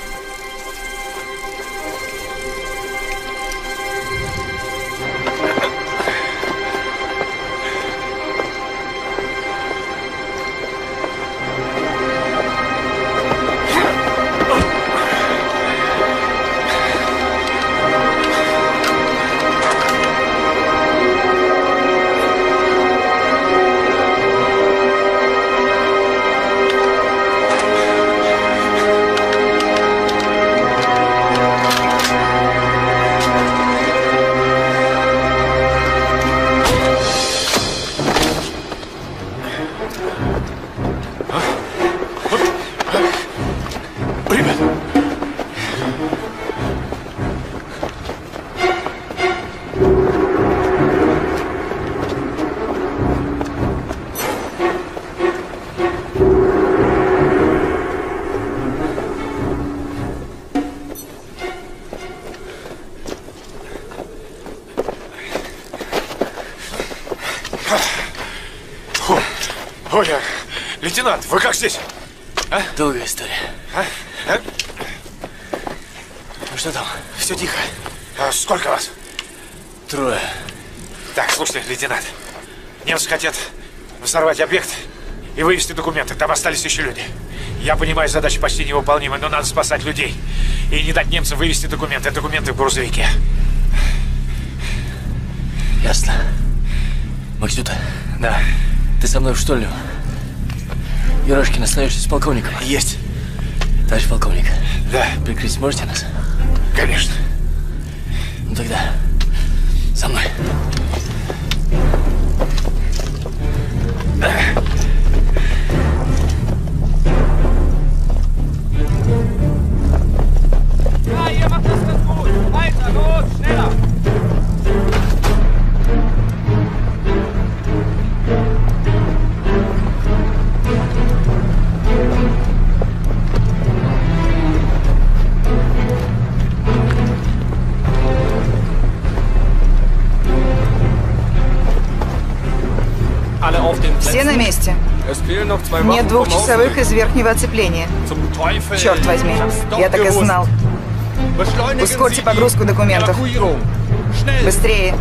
Ой, лейтенант, вы как здесь? А? Долгая история. Ну что там? Все тихо. А сколько вас? 3. Так, слушайте, лейтенант. Немцы хотят взорвать объект и вывести документы. Там остались еще люди. Я понимаю, задача почти невыполнима, но надо спасать людей. И не дать немцам вывести документы. Документы в грузовике. Ясно. Максюта. Да. Ты со мной в штольню. Ерошкин, остаешься с полковником? Есть. Товарищ полковник. Да. Прикрыть сможете нас? Конечно. Ну тогда со мной. Ja, ihr macht das ganz gut. Weiter, los, schneller. Все на месте. Нет 2 часовых из верхнего оцепления. Черт возьми, я так и знал. Ускорьте погрузку документов. Быстрее.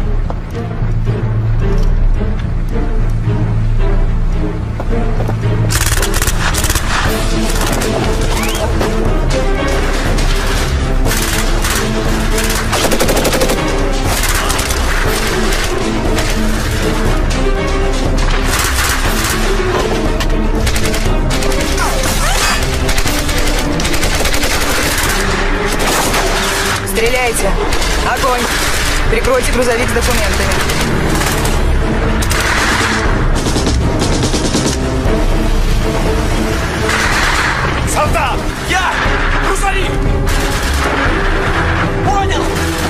Стреляйте! Огонь! Прикройте грузовик с документами. Солдат! Я! Грузовик! Понял!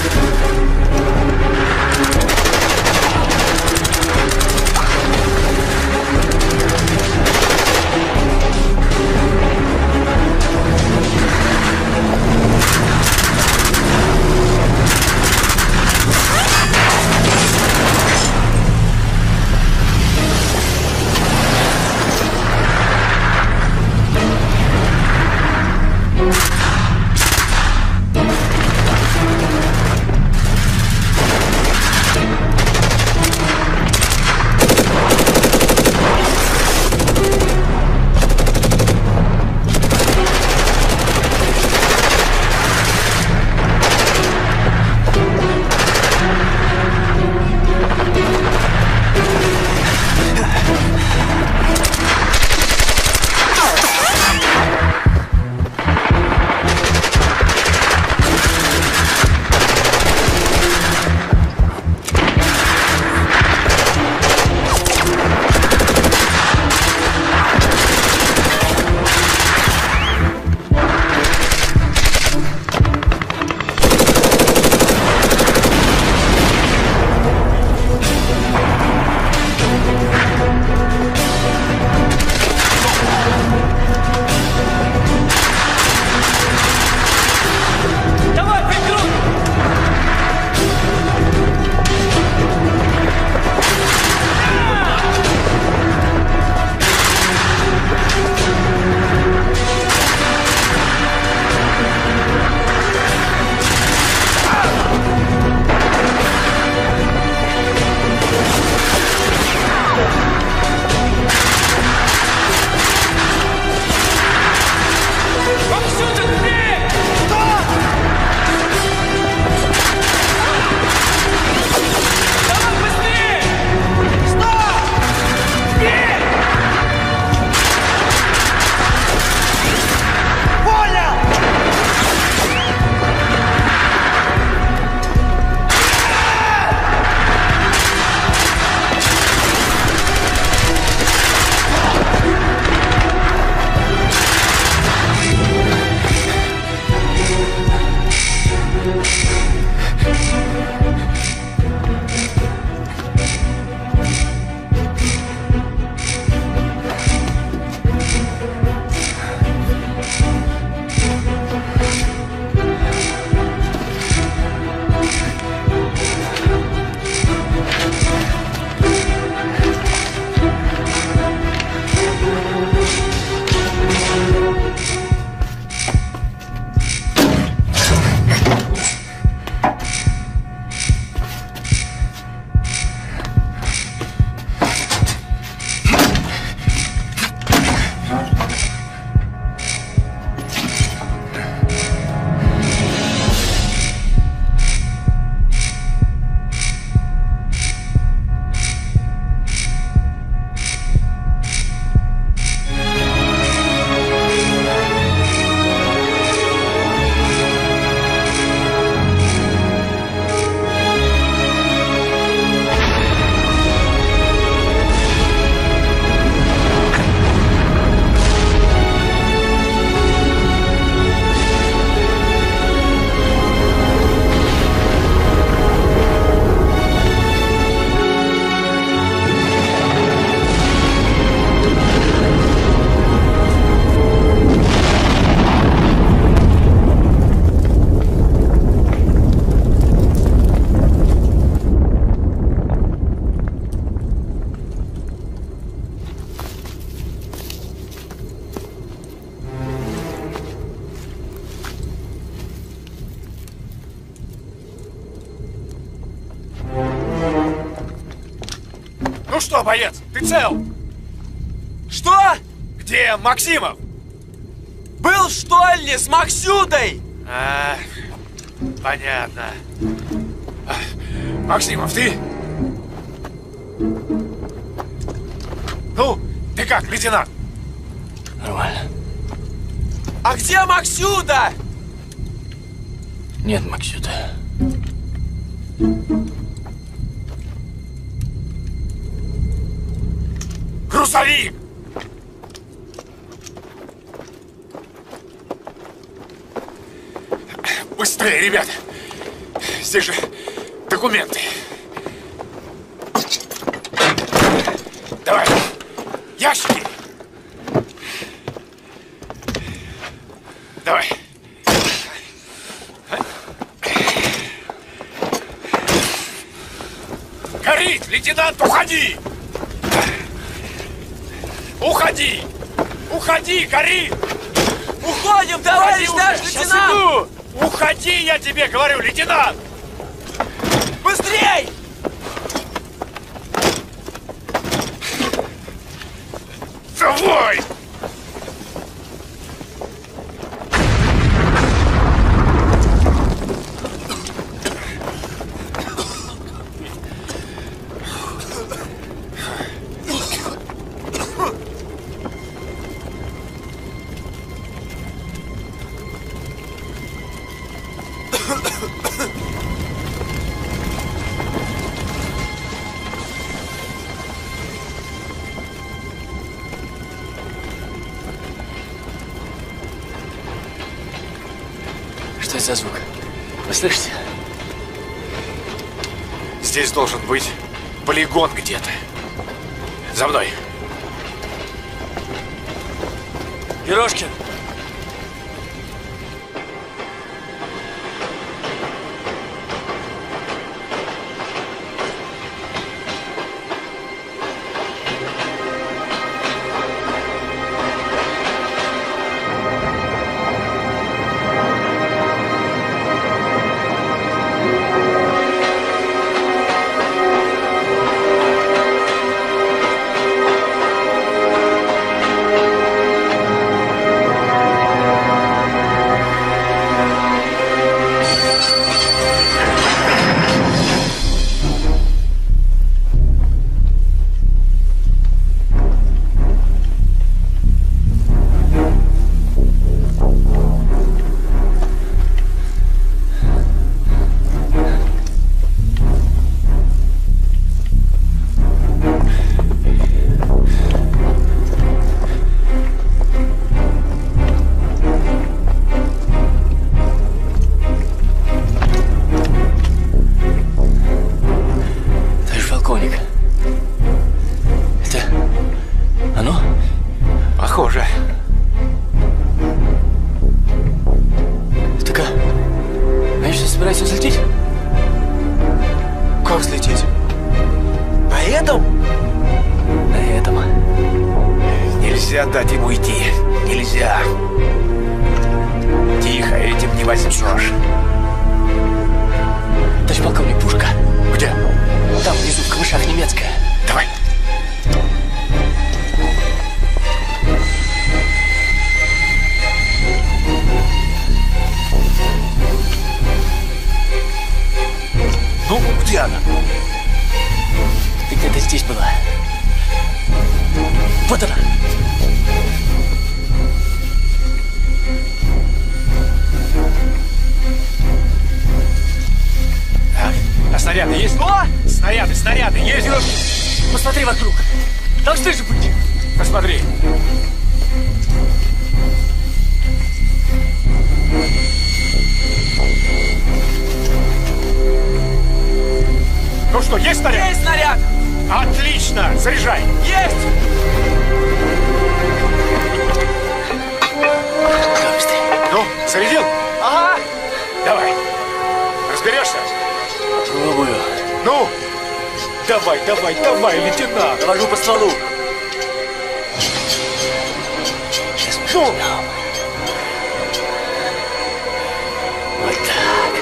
Ну что, боец, ты цел? Что? Где Максимов? Был, что ли, с Максютой? А, понятно. Максимов, ты? Ну, ты как, лейтенант? Нормально. А где Максюта? Нет, Максюта. Грузовик! Быстрее, ребята! Здесь же документы. Давай, ящики! Давай. Горит! Лейтенант, уходи! Уходи! Уходи, горит! Уходим, товарищ наш лейтенант! Уходи, я тебе говорю, лейтенант! Быстрей! Давай! Что это за звук? Вы слышите? Здесь должен быть полигон где-то. За мной. Ерошкин! Похоже. Так, они что, собираются взлететь? Как взлететь? На этом? На этом. Нельзя дать ему уйти. Нельзя. Тихо, этим не возьмешь. Товарищ полковник, пушка. Где? Там внизу, в камышах, немецкая. Давай. Ну, где она? Ты где-то здесь была. Вот она. А снаряды есть? Что? Снаряды есть? Посмотри вокруг. Должны же быть. Посмотри. Ну что, есть снаряд? Есть снаряд! Отлично! Заряжай! Есть! Давай быстрее. Ну, зарядил? Ага! Давай. Разберешься? Пробую. Ну, давай, лейтенант. Навожу по стволу. Ну! Вот так.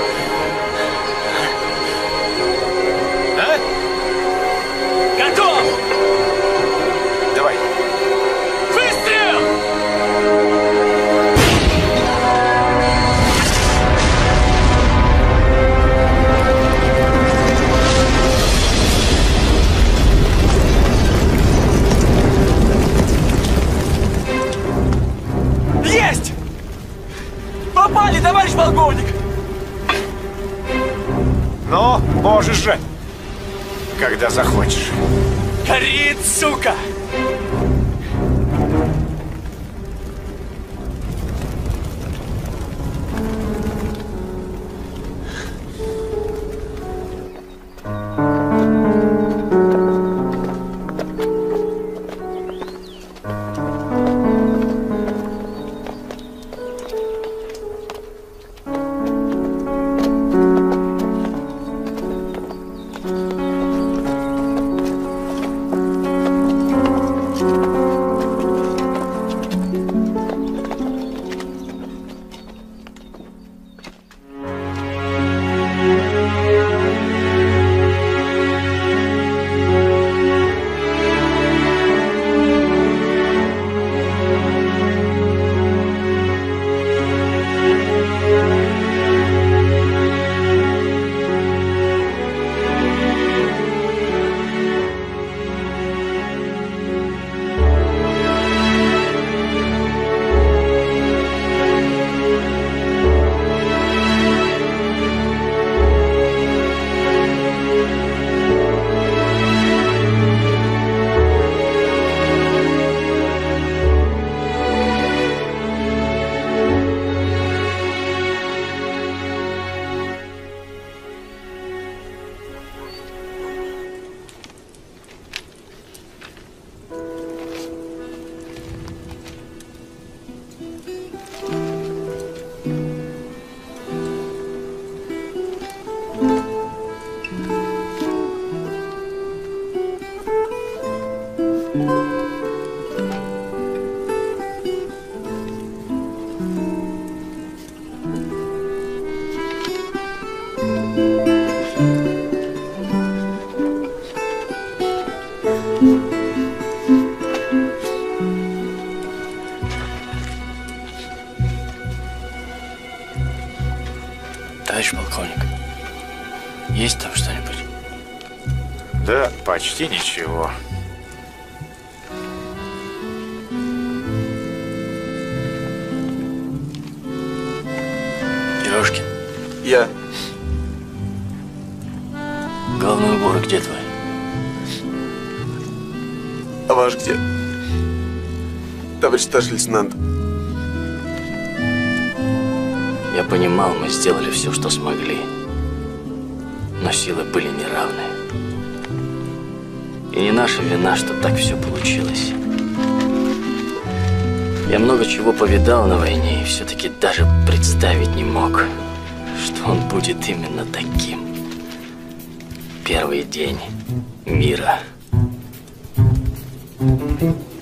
А? Готов! Давай. Выстрел! Есть! Попали, товарищ полковник! Ну, можешь же, когда захочешь. Горит, сука! Товарищ полковник, есть там что-нибудь? Да, почти ничего. Ерошкин. Я. Головной убор где твой? А ваш где? Товарищ старший лейтенант. Я понимал, мы сделали все, что смогли. Но силы были неравны. И не наша вина, что так все получилось. Я много чего повидал на войне и все-таки даже представить не мог, что он будет именно таким. Первый день мира.